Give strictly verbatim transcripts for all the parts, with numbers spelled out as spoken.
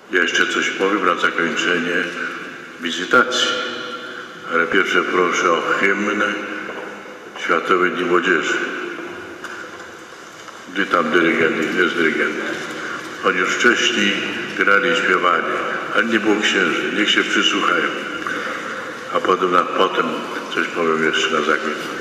Ja jeszcze coś powiem na zakończenie wizytacji, ale pierwsze proszę o hymn Światowych Dni Młodzieży. Gdy tam dyrygent, jest dyrygent. Oni już wcześniej grali i śpiewali, ale nie było księży, niech się przysłuchają. A potem, a potem coś powiem jeszcze na zakończenie.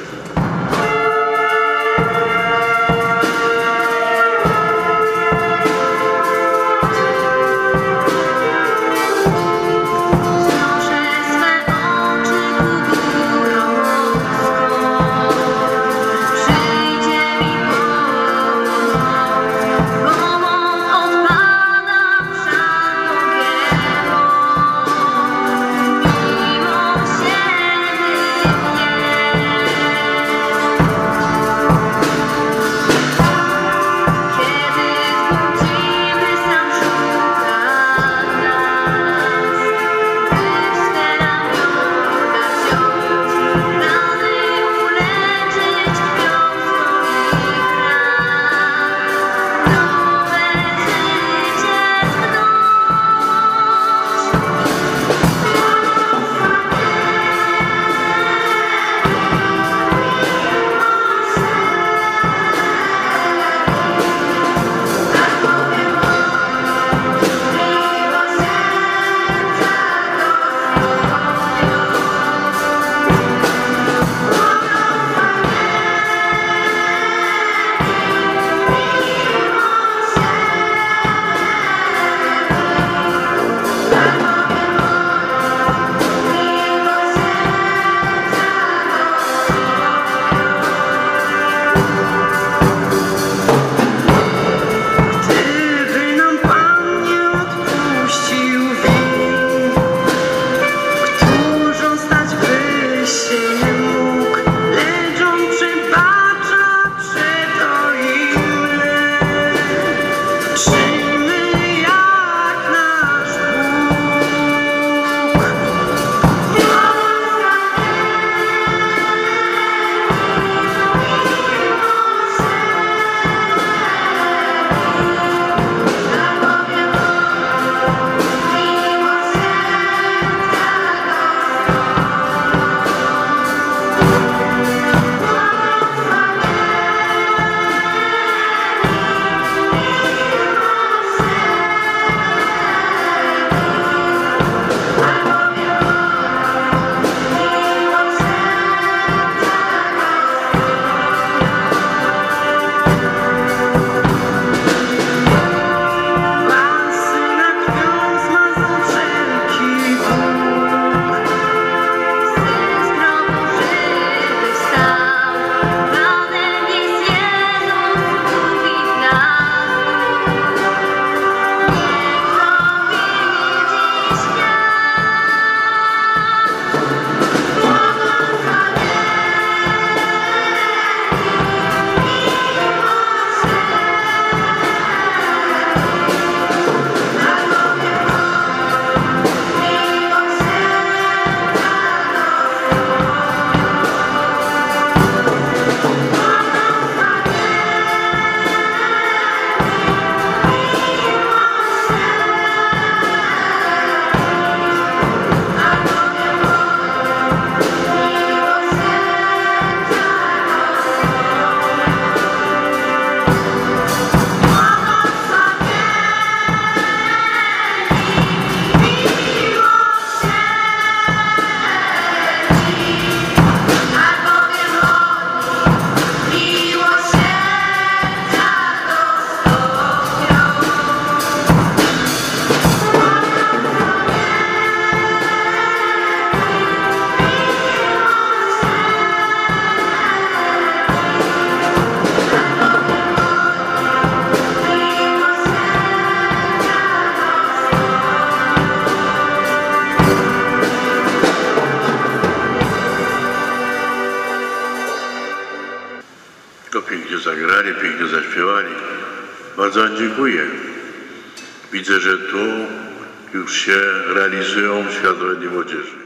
Pięknie zagrali, pięknie zaśpiewali. Bardzo wam dziękuję. Widzę, że tu już się realizują Światowe Dni Młodzieży.